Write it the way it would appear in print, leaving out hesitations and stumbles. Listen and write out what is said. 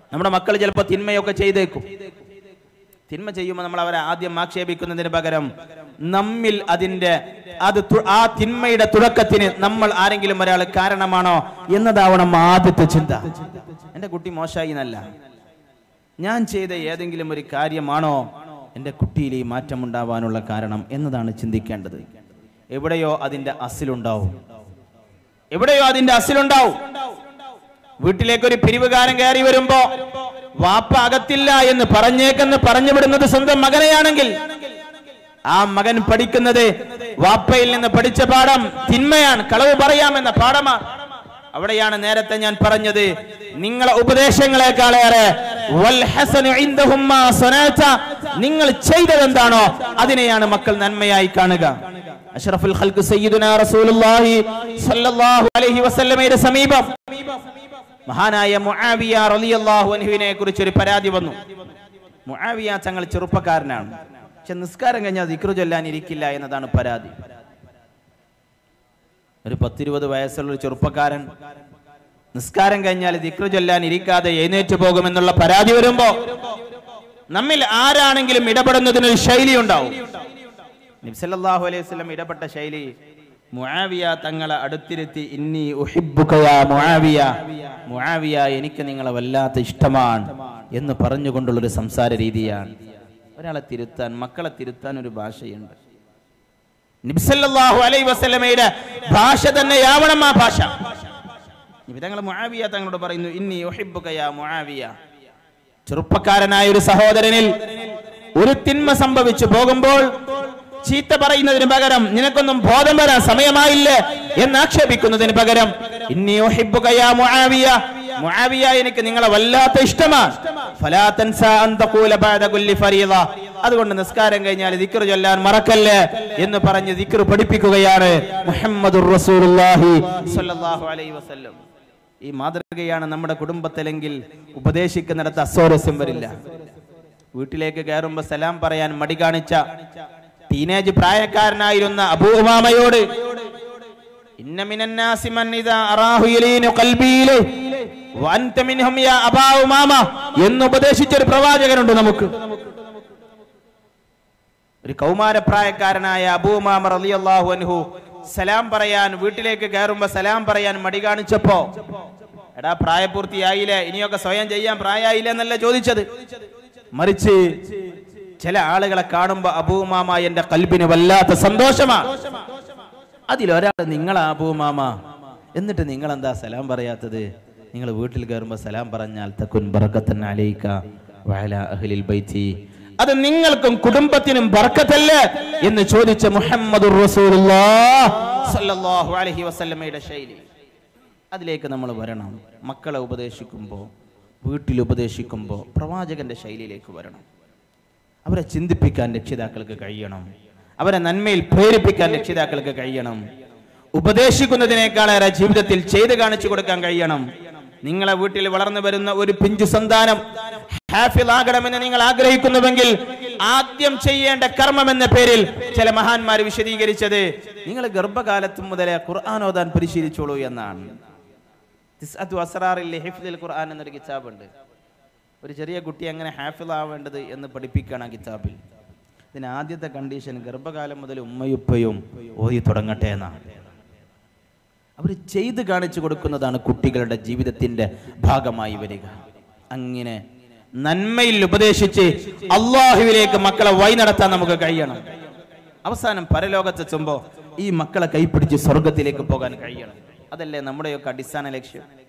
നമ്മുടെ മക്കൾ ചിലപ്പോൾ തിന്മയൊക്കെ ചെയ്തേക്കും. തിന്മ ചെയ്യുമ്പോൾ നമ്മൾ അവരെ ആദ്യം ആക്ഷേപിക്കുന്നതിന് പകരം നമ്മിൽ ആ തിന്മയുടെ തുടക്കത്തിന് നമ്മൾ ആരെങ്കിലും ഒരാൾ കാരണമാണോ എന്നതാവണം ആദ്യത്തെ ചിന്ത. എൻ്റെ കുട്ടി മോശമായി എന്നല്ല, ഞാൻ ചെയ്ത ഏതെങ്കിലും ഒരു കാര്യമാണോ എൻ്റെ കുട്ടിയിൽ ഈ മാറ്റം ഉണ്ടാവാനുള്ള കാരണം എന്നതാണ് ചിന്തിക്കേണ്ടത്. എവിടെയോ അതിൻ്റെ അസിലുണ്ടാവും. വീട്ടിലേക്കൊരു പിരിവുകാരൻ കയറി വരുമ്പോ വാപ്പ അകത്തില്ല എന്ന് പറഞ്ഞു വിടുന്നത് സ്വന്തം മകനെയാണെങ്കിൽ ആ മകൻ പഠിക്കുന്നത് വാപ്പയിൽ നിന്ന് പഠിച്ച പാഠം തിന്മയാണ്, കളവ് പറയാമെന്ന പാഠമാണ്. അവിടെയാണ് നേരത്തെ ഞാൻ പറഞ്ഞത്, നിങ്ങളെ ഉപദേശങ്ങളെക്കാളേറെ നിങ്ങൾ ചെയ്തതെന്താണോ അതിനെയാണ് മക്കൾ നന്മയായി കാണുക. അഷ്റഫുൽ ഖൽഖ് സയ്യിദുനാ റസൂലുള്ളാഹി സ്വല്ലല്ലാഹു അലൈഹി വസല്ലമയുടെ സമീപം മഹാനായ മുആവിയ റളിയല്ലാഹു അൻഹുവിനെ കുറിച്ച് ഒരു പരാതി വന്നു. മുആവിയ തങ്ങൾ ചെറുപ്പക്കാരനാണ്, പക്ഷെ നിസ്കാരം കഴിഞ്ഞാൽ ദിക്ർ ചൊല്ലാൻ ഇരിക്കില്ല എന്നതാണ് പരാതി. ഒരു 10-20 വയസ്സുള്ള ഒരു ചെറുപ്പക്കാരൻ നിസ്കാരം കഴിഞ്ഞാൽ ദിക്ർ ചൊല്ലാൻ ഇരിക്കാതെ എഴുന്നേറ്റ് പോകുമെന്നുള്ള പരാതി വരുമ്പോ നമ്മിൽ ആരാണെങ്കിലും ഇടപെടുന്നതിനൊരു ശൈലി ഉണ്ടാവും. നബി സല്ലല്ലാഹു അലൈഹി വസല്ലം ഇടപെട്ട ശൈലി മുആവിയ തങ്ങളെ അടുത്തിരുത്തി, ഇന്നി ഉഹിബ്ബുക യാ മുആവിയ, മുആവിയ എനിക്ക് നിങ്ങളെ വല്ലാത്ത ഇഷ്ടമാണ് എന്ന് പറഞ്ഞുകൊണ്ടുള്ളൊരു സംസാര രീതിയാണ്. ഒരാളെ തിരുത്താൻ, മക്കളെ തിരുത്താൻ ഒരു ഭാഷയുണ്ട്. നബി സല്ലല്ലാഹു അലൈഹി വസല്ലമയുടെ ഭാഷ തന്നെയാവണം ആ ഭാഷ. നബി തങ്ങൾ മുആവിയ തങ്ങളോട് പറയുന്നു, ഇന്നി ഉഹിബ്ബുക യാ മുആവിയ. ചെറുപ്പക്കാരനായ ഒരു സഹോദരനിൽ ഒരു തിന്മ സംഭവിച്ചു പോകുമ്പോൾ ചീത്ത പറയുന്നതിന് പകരം, നിനക്കൊന്നും ബോധം വരാൻ സമയമായില്ലേ എന്ന് ആക്ഷേപിക്കുന്നതിന് പകരം, ഇന്നി ഉഹിബ്ബുക യാ മുആവിയ, മുആവിയ എനിക്ക് നിങ്ങളെ വല്ലാത്ത ഇഷ്ടമാണ്. ഫലാ തൻസാ അൻ തഖൂല ബഅദ കുല്ലി ഫരീള, അതുകൊണ്ട് നിസ്കാരം കഴിഞ്ഞാൽ ദിക്ർ ചൊല്ലാൻ മറക്കല്ലേ എന്ന് പറഞ്ഞ് ദിക്ർ പഠിപ്പിക്കുകയാണ് മുഹമ്മദുർ റസൂലുള്ളാഹി സ്വല്ലല്ലാഹു അലൈഹി വസല്ലം. ഈ മാതൃകയാണ് നമ്മുടെ കുടുംബത്തിലെങ്കിൽ ഉപദേശിക്കുന്നിടത്ത് അസ്വാരസ്യം വരില്ല. വീട്ടിലേക്ക് കയറുമ്പോൾ സലാം പറയാൻ മടി കാണിച്ച ടീനേജ് പ്രായക്കാരനായിരുന്ന അബൂ ഉമാമയോട് ഇന്ന മിനന്നാസി മൻ ഇദാ അറാഹു യലീനു ഖൽബിയിലെ വഅൻത മിൻഹും യാ അബാ ഉമാമ എന്ന് ഉപദേശിച്ച ഒരു പ്രവാചകനുണ്ട് നമുക്ക്. ഒരു കൗമാരപ്രായക്കാരനായ അബൂ ഉമാമ റളിയല്ലാഹു അൻഹു സലാം പറയാൻ, വീട്ടിലേക്ക് കയറുമ്പോൾ സലാം പറയാൻ മടി കാണിച്ചപ്പോ, എടാ പ്രായപൂർത്തിയായില്ലേ, ഇനിയൊക്കെ സ്വയം ചെയ്യാൻ പ്രായമായില്ലേ എന്നല്ല ചോദിച്ചത്. മറിച്ച് ചില ആളുകളെ കാണുമ്പോ അബൂ ഉമാമ എന്റെ ഖൽബിന് വല്ലാത്ത സന്തോഷമാണ്. അതിലൊരാൾ നിങ്ങളാ അബൂ ഉമാമ, എന്നിട്ട് നിങ്ങൾ എന്താ സലാം പറയാത്തത്? നിങ്ങൾ വീട്ടിൽ കയറുമ്പോൾ സലാം പറഞ്ഞാൽ തകുൻ ബറകത്തൻ അലൈക വഅലാ അഹ്ലിൽ ബൈതി, അത് നിങ്ങൾക്കും കുടുംബത്തിനും ബർക്കത്തല്ലേ എന്ന് ചോദിച്ച മുഹമ്മദുർ റസൂലുള്ളാഹി സ്വല്ലല്ലാഹു അലൈഹി വസല്ലമയുടെ ശൈലി. അതിലേക്ക് നമ്മൾ വരണം. മക്കളെ ഉപദേശിക്കുമ്പോൾ, വീട്ടിൽ ഉപദേശിക്കുമ്പോൾ പ്രവാചകന്റെ ശൈലിയിലേക്ക് വരണം. അവരെ ചിന്തിപ്പിക്കാൻ രക്ഷിതാക്കൾക്ക് കഴിയണം. അവരെ നന്മയിൽ പ്രേരിപ്പിക്കാൻ രക്ഷിതാക്കൾക്ക് കഴിയണം. ഉപദേശിക്കുന്നതിനേക്കാളേറെ ജീവിതത്തിൽ ചെയ്ത് കാണിച്ചു കൊടുക്കാൻ കഴിയണം. നിങ്ങളെ വീട്ടിൽ വളർന്നു വരുന്ന ഒരു പിഞ്ചു സന്താനം ഹാഫിളാകണമെന്ന് നിങ്ങൾ ആഗ്രഹിക്കുന്നുവെങ്കിൽ ആദ്യം ചെയ്യേണ്ട കർമ്മം എന്ന പേരിൽ ചില മഹാന്മാർ വിശദീകരിച്ചത്, നിങ്ങൾ ഗർഭകാലത്ത് മുതലേ ഖുർആൻ ഓതാൻ പരിശീലിച്ചോളൂ എന്നാണ്. തിസ്അത്തു അസ്റാറിൽ ഹിഫ്ദുൽ ഖുർആൻ എന്നൊരു കിതാബുണ്ട്. ഒരു ചെറിയ കുട്ടി എങ്ങനെ ഹാഫിളാവേണ്ടത് എന്ന് പഠിപ്പിക്കുകയാണ് ആ കിതാബിൽ. ഇതിന് ആദ്യത്തെ കണ്ടീഷൻ ഗർഭകാലം മുതൽ ഉമ്മയുപ്പയും ഓതി തുടങ്ങട്ടെ എന്നാണ്. അവർ ചെയ്ത് കാണിച്ചു കൊടുക്കുന്നതാണ് കുട്ടികളുടെ ജീവിതത്തിന്റെ ഭാഗമായി വരിക. അങ്ങനെ നന്മയിൽ ഉപദേശിച്ച് അള്ളാഹുവിലേക്ക് മക്കളെ വഴി നടത്താൻ നമുക്ക് കഴിയണം. അവസാനം പരലോകത്തെത്തുമ്പോൾ ഈ മക്കളെ കൈപ്പിടിച്ച് സ്വർഗത്തിലേക്ക് പോകാൻ കഴിയണം. അതല്ലേ നമ്മുടെയൊക്കെ അടിസ്ഥാന ലക്ഷ്യം.